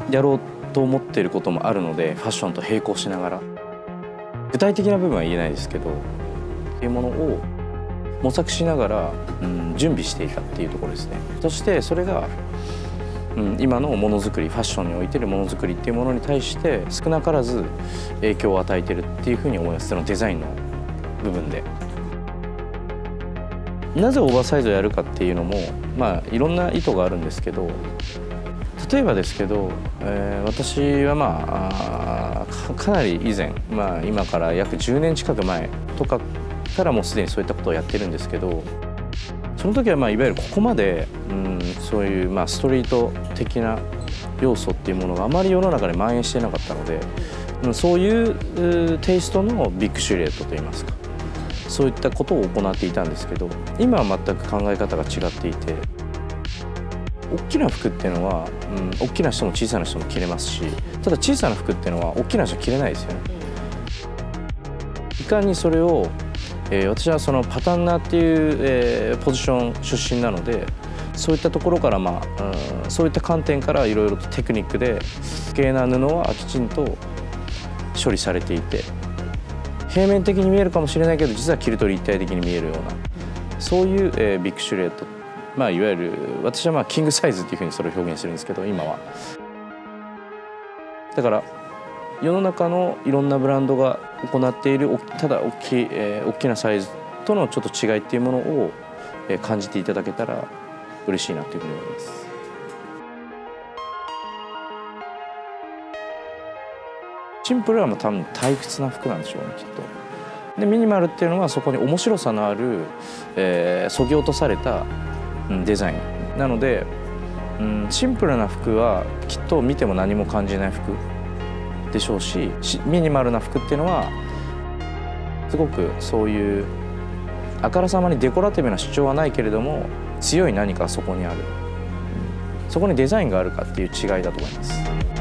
やろうと思っていることもあるので、ファッションと並行しながら具体的な部分は言えないですけどっていうものを模索しながら、準備していたっていうところですね。そしてそれが、今のものづくり、ファッションにおいてるものづくりっていうものに対して少なからず影響を与えてるっていうふうに思います。そのデザインの部分で。なぜオーバーサイズをやるかっていうのも、いろんな意図があるんですけど、例えばですけど、私はかなり以前、今から約10年近く前とかからもうすでにそういったことをやってるんですけど、その時はいわゆるここまで、そういうストリート的な要素っていうものがあまり世の中で蔓延していなかったので、そういうテイストのビッグシルエットといいますか、そういったことを行っていたんですけど、今は全く考え方が違っていて、大きな服っていうのは、大きな人も小さな人も着れますし、ただ小さな服っていうのは大きな人は着れないですよね。いかにそれを、私はそのパタンナーっていう、ポジション出身なので、そういったところから、そういった観点からいろいろとテクニックで余計な布はきちんと処理されていて、平面的に見えるかもしれないけど実は着ると立体的に見えるような、そういう、ビッグシルエット、いわゆる私はキングサイズっていうふうにそれを表現してるんですけど、今は。だから世の中のいろんなブランドが行っているただ大きなサイズとのちょっと違いっていうものを感じていただけたら嬉しいなというふうに思います。シンプルは多分退屈な服なんでしょうね、きっと。でミニマルっていうのはそこに面白さのある、そぎ落とされたデザインなので、シンプルな服はきっと見ても何も感じない服でしょうし、ミニマルな服っていうのはすごくそういうあからさまにデコラティブな主張はないけれども強い何かそこにある、そこにデザインがあるかっていう違いだと思います。